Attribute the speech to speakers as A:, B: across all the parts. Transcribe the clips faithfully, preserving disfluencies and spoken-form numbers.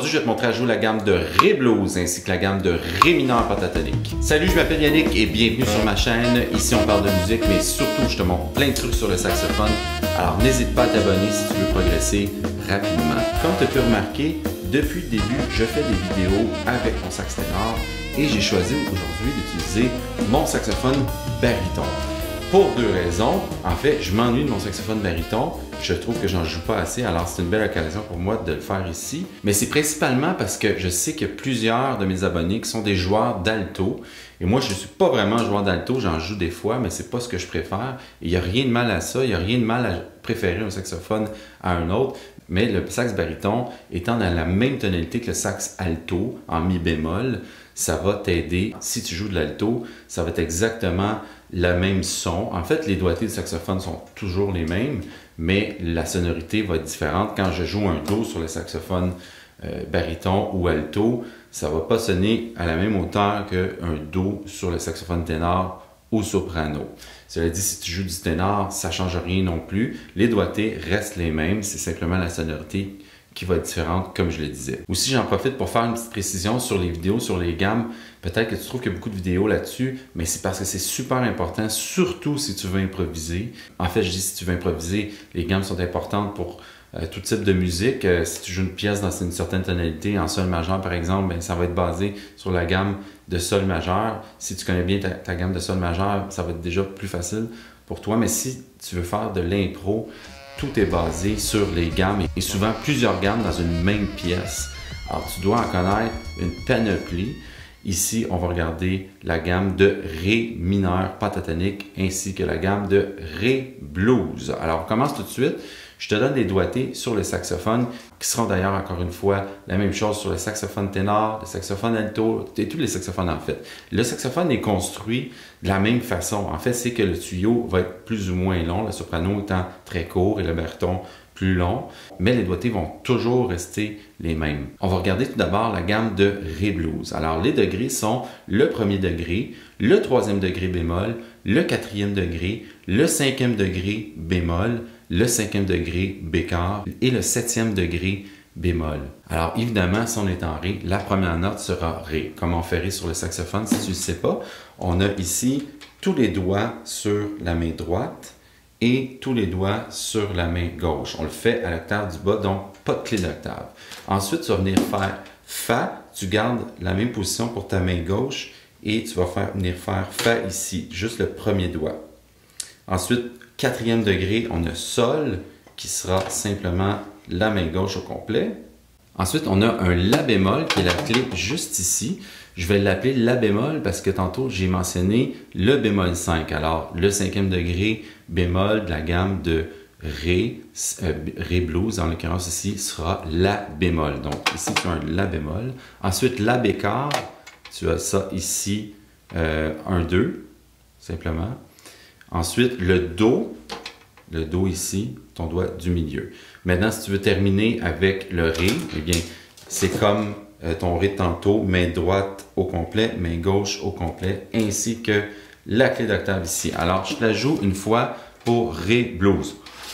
A: Aujourd'hui, je vais te montrer à jouer la gamme de Ré blues ainsi que la gamme de Ré mineur pentatonique. Salut, je m'appelle Yannick et bienvenue sur ma chaîne. Ici, on parle de musique, mais surtout, je te montre plein de trucs sur le saxophone. Alors, n'hésite pas à t'abonner si tu veux progresser rapidement. Comme tu as pu remarquer, depuis le début, je fais des vidéos avec mon sax ténor et j'ai choisi aujourd'hui d'utiliser mon saxophone baryton. Pour deux raisons. En fait, je m'ennuie de mon saxophone baryton. Je trouve que j'en joue pas assez, alors c'est une belle occasion pour moi de le faire ici. Mais c'est principalement parce que je sais qu'il y a plusieurs de mes abonnés qui sont des joueurs d'alto. Et moi, je ne suis pas vraiment joueur d'alto, j'en joue des fois, mais c'est pas ce que je préfère. Et il n'y a rien de mal à ça, il n'y a rien de mal à préférer un saxophone à un autre. Mais le sax baryton étant dans la même tonalité que le sax alto, en mi bémol, ça va t'aider. Si tu joues de l'alto, ça va être exactement le même son. En fait, les doigtés du saxophone sont toujours les mêmes, mais la sonorité va être différente. Quand je joue un do sur le saxophone euh, baryton ou alto, ça ne va pas sonner à la même hauteur qu'un do sur le saxophone ténor ou soprano. Cela dit, si tu joues du ténor, ça ne change rien non plus. Les doigtés restent les mêmes, c'est simplement la sonorité qui va être différente, comme je le disais. Aussi, j'en profite pour faire une petite précision sur les vidéos, sur les gammes. Peut-être que tu trouves qu'il y a beaucoup de vidéos là-dessus, mais c'est parce que c'est super important, surtout si tu veux improviser. En fait, je dis si tu veux improviser, les gammes sont importantes pour euh, tout type de musique. Euh, si tu joues une pièce dans une certaine tonalité, en sol majeur par exemple, bien, ça va être basé sur la gamme de sol majeur. Si tu connais bien ta, ta gamme de sol majeur, ça va être déjà plus facile pour toi. Mais si tu veux faire de l'impro, tout est basé sur les gammes et souvent plusieurs gammes dans une même pièce. Alors, tu dois en connaître une panoplie. Ici, on va regarder la gamme de Ré mineur pentatonique ainsi que la gamme de Ré blues. Alors, on commence tout de suite. Je te donne des doigtés sur le saxophone qui seront d'ailleurs encore une fois la même chose sur le saxophone ténor, le saxophone alto et tous les saxophones en fait. Le saxophone est construit de la même façon. En fait, c'est que le tuyau va être plus ou moins long, le soprano étant très court et le baryton plus long, mais les doigtés vont toujours rester les mêmes. On va regarder tout d'abord la gamme de Ré blues. Alors, les degrés sont le premier degré, le troisième degré bémol, le quatrième degré, le cinquième degré bémol, le cinquième degré bécard et le septième degré bémol. Alors évidemment, si on est en Ré, la première note sera Ré. Comme on fait Ré sur le saxophone, si tu ne le sais pas, on a ici tous les doigts sur la main droite et tous les doigts sur la main gauche. On le fait à l'octave du bas, donc pas de clé d'octave. Ensuite, tu vas venir faire Fa, tu gardes la même position pour ta main gauche et tu vas faire, venir faire Fa ici, juste le premier doigt. Ensuite, quatrième degré, on a Sol, qui sera simplement la main gauche au complet. Ensuite, on a un La bémol, qui est la clé juste ici. Je vais l'appeler La bémol parce que tantôt, j'ai mentionné le bémol cinq. Alors, le cinquième degré bémol de la gamme de Ré, euh, Ré blues, en l'occurrence ici, sera La bémol. Donc, ici, tu as un La bémol. Ensuite, La bécard, tu as ça ici, euh, un deux, simplement. Ensuite, le Do, le Do ici, ton doigt du milieu. Maintenant, si tu veux terminer avec le Ré, eh bien, c'est comme euh, ton Ré de tantôt, main droite au complet, main gauche au complet, ainsi que la clé d'octave ici. Alors, je te la joue une fois pour Ré blues.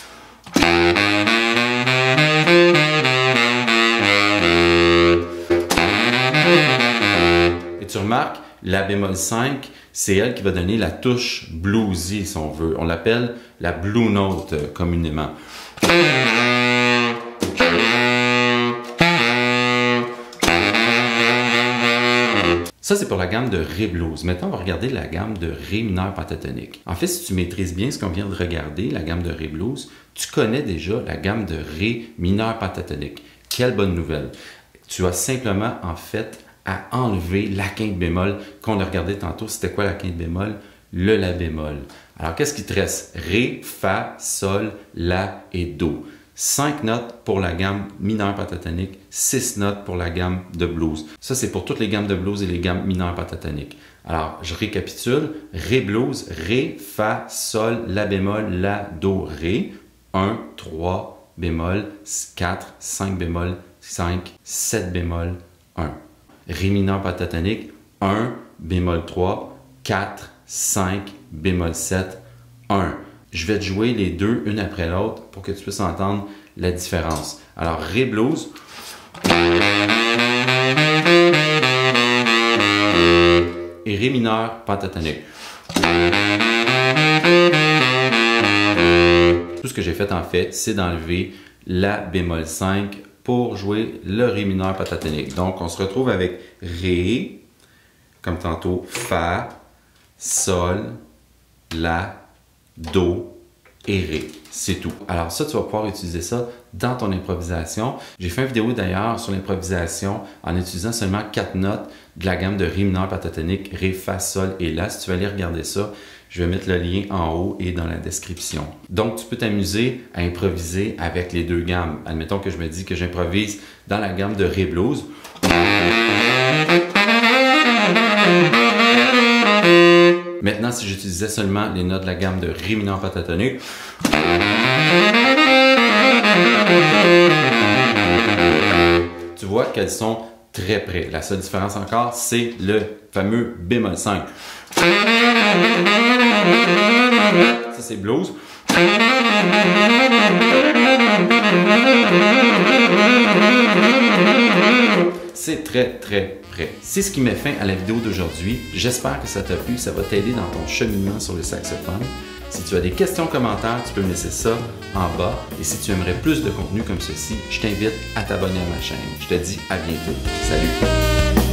A: Et tu remarques, La bémol cinq, c'est elle qui va donner la touche bluesy, si on veut. On l'appelle la blue note euh, communément. Ça, c'est pour la gamme de Ré blues. Maintenant, on va regarder la gamme de Ré mineur pentatonique. En fait, si tu maîtrises bien ce qu'on vient de regarder, la gamme de Ré blues, tu connais déjà la gamme de Ré mineur pentatonique. Quelle bonne nouvelle! Tu as simplement, en fait, à enlever la quinte bémol qu'on a regardé tantôt. C'était quoi la quinte bémol? Le La bémol. Alors, qu'est-ce qui te reste? Ré, Fa, Sol, La et Do. Cinq notes pour la gamme mineure pentatonique, six notes pour la gamme de blues. Ça, c'est pour toutes les gammes de blues et les gammes mineures pentatoniques. Alors, je récapitule. Ré blues, Ré, Fa, Sol, La bémol, La, Do, Ré. un, trois, bémol, quatre, cinq bémol, cinq, sept bémol, un. Ré mineur pentatonique, un, bémol trois, quatre, cinq, bémol sept, un. Je vais te jouer les deux, une après l'autre, pour que tu puisses entendre la différence. Alors, Ré blues, Et Ré mineur pentatonique. Tout ce que j'ai fait en fait, c'est d'enlever la bémol cinq pour jouer le Ré mineur pentatonique. Donc on se retrouve avec Ré, comme tantôt, Fa, Sol, La, Do et Ré. C'est tout. Alors ça, tu vas pouvoir utiliser ça dans ton improvisation. J'ai fait une vidéo d'ailleurs sur l'improvisation en utilisant seulement quatre notes de la gamme de Ré mineur pentatonique, Ré, Fa, Sol et La. Si tu veux aller regarder ça, je vais mettre le lien en haut et dans la description. Donc, tu peux t'amuser à improviser avec les deux gammes. Admettons que je me dis que j'improvise dans la gamme de Ré blues. Maintenant, si j'utilisais seulement les notes de la gamme de Ré mineur pentatonique, tu vois qu'elles sont très près. La seule différence encore, c'est le fameux bémol cinq. Ça, c'est blues. C'est très, très près. C'est ce qui met fin à la vidéo d'aujourd'hui. J'espère que ça t'a plu, ça va t'aider dans ton cheminement sur le saxophone. Si tu as des questions, commentaires, tu peux me laisser ça en bas. Et si tu aimerais plus de contenu comme ceci, je t'invite à t'abonner à ma chaîne. Je te dis à bientôt. Salut!